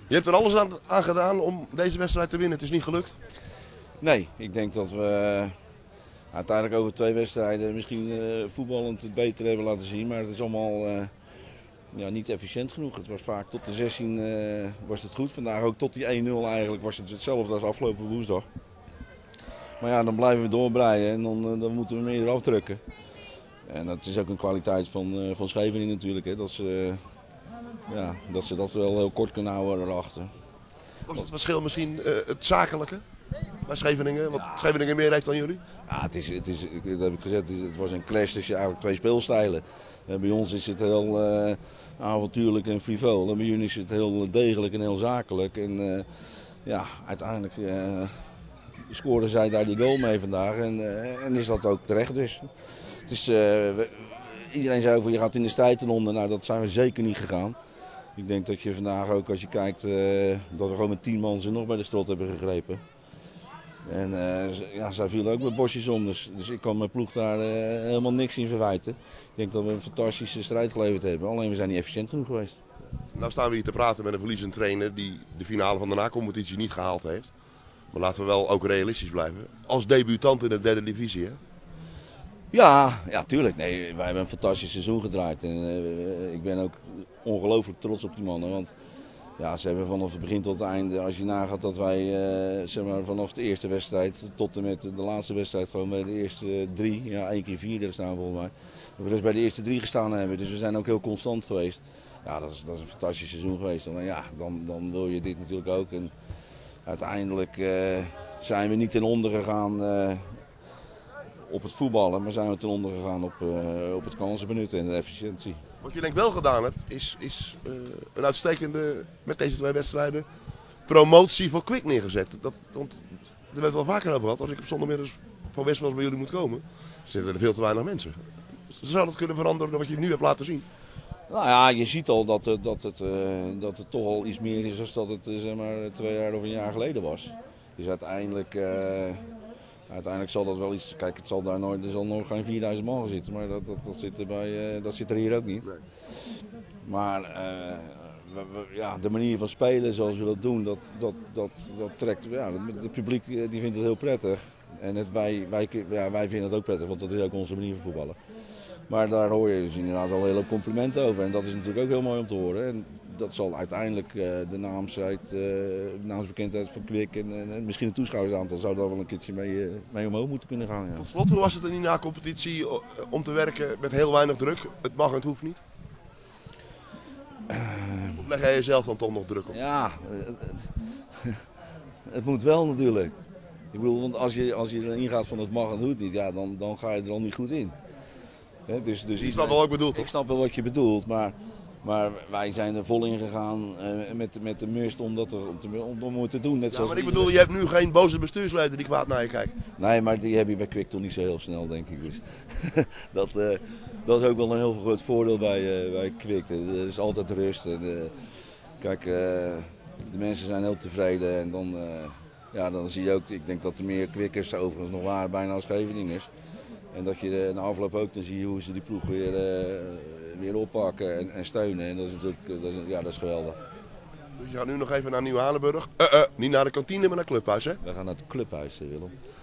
Je hebt er alles aan gedaan om deze wedstrijd te winnen. Het is niet gelukt. Nee, ik denk dat we uiteindelijk over 2 wedstrijden misschien voetballend het beter hebben laten zien. Maar het is allemaal niet efficiënt genoeg. Het was vaak tot de 16 was het goed. Vandaag ook tot die 1-0 eigenlijk was het hetzelfde als afgelopen woensdag. Maar ja, dan blijven we doorbreien en dan moeten we meer eraf drukken. En dat is ook een kwaliteit van Scheveningen natuurlijk. Hè, dat ze dat wel heel kort kunnen houden erachter. Was het verschil misschien het zakelijke bij Scheveningen? Wat Scheveningen meer heeft dan jullie? Ja, dat heb ik gezegd, het was een clash tussen eigenlijk 2 speelstijlen. Bij ons is het heel avontuurlijk en frivol. En bij jullie is het heel degelijk en heel zakelijk. En uiteindelijk scoorden zij daar die goal mee vandaag. En is dat ook terecht dus. Het is, iedereen zei van je gaat in de strijd ten onder. Nou, dat zijn we zeker niet gegaan. Ik denk dat je vandaag ook als je kijkt dat we gewoon met 10 man ze nog bij de strot hebben gegrepen. En zij vielen ook met bosjes om, dus ik kan mijn ploeg daar helemaal niks in verwijten. Ik denk dat we een fantastische strijd geleverd hebben, alleen we zijn niet efficiënt genoeg geweest. Nou staan we hier te praten met een verliezend trainer die de finale van de na-competitie niet gehaald heeft. Maar laten we wel ook realistisch blijven. Als debutant in de 3e divisie, hè? Ja, tuurlijk. Nee, wij hebben een fantastisch seizoen gedraaid. En ik ben ook ongelooflijk trots op die mannen. Want ja, ze hebben vanaf het begin tot het einde, als je nagaat dat wij vanaf de eerste wedstrijd tot en met de laatste wedstrijd gewoon bij de eerste 3, 1 keer 4 gestaan volgens mij. Dat we dus bij de eerste 3 gestaan hebben. Dus we zijn ook heel constant geweest. Ja, dat is een fantastisch seizoen geweest. En dan wil je dit natuurlijk ook. En uiteindelijk zijn we niet ten onder gegaan op het voetballen, maar zijn we ten onder gegaan op het kansen benutten en de efficiëntie. Wat je denk wel gedaan hebt, is een uitstekende, met deze 2 wedstrijden, promotie voor Kwik neergezet. Want er werd wel vaker over gehad, als ik op zondagmiddag van Westwels bij jullie moet komen, zitten er veel te weinig mensen. Zou dat kunnen veranderen dan wat je nu hebt laten zien? Nou ja, je ziet al dat het toch al iets meer is dan dat het 2 jaar of een jaar geleden was. Dus uiteindelijk zal dat wel iets. Kijk, er zal nog geen 4000 man gaan zitten, maar dat zit er hier ook niet. Nee. Maar de manier van spelen zoals we dat doen, dat trekt. Ja, het publiek die vindt het heel prettig. En wij vinden het ook prettig, want dat is ook onze manier van voetballen. Maar daar hoor je dus inderdaad al hele complimenten over. En dat is natuurlijk ook heel mooi om te horen. En dat zal uiteindelijk de naamsbekendheid van Kwik en misschien het toeschouwersaantal zou daar wel een keertje mee omhoog moeten kunnen gaan. Ja. Tot slot, hoe was het in die na-competitie om te werken met heel weinig druk? Het mag en het hoeft niet. Of leg jij jezelf dan toch nog druk op? Ja, het moet wel natuurlijk. Ik bedoel, want als je erin gaat van het mag en het hoeft niet, ja, dan ga je er al niet goed in. Dus Je snapt wel wat ik bedoel, toch? Ik snap wel wat je bedoelt, maar wij zijn er vol in gegaan met de must om het te doen. Net Ja, maar ik bedoel, je hebt nu geen boze bestuursleden die kwaad naar je kijkt. Nee, maar die heb je bij Kwik toch niet zo heel snel, denk ik. Dus dat is ook wel een heel groot voordeel bij Kwik. Er is altijd rust. En, kijk, de mensen zijn heel tevreden en dan zie je ook, ik denk dat er meer Kwikkers overigens nog waren bijna als Scheveningers. En dat je na afloop ook dan zie je hoe ze die ploeg weer oppakken en steunen. En dat is natuurlijk dat is geweldig. Dus je gaat nu nog even naar Nieuw-Halenburg. Niet naar de kantine, maar naar het clubhuis, hè? We gaan naar het clubhuis, Willem.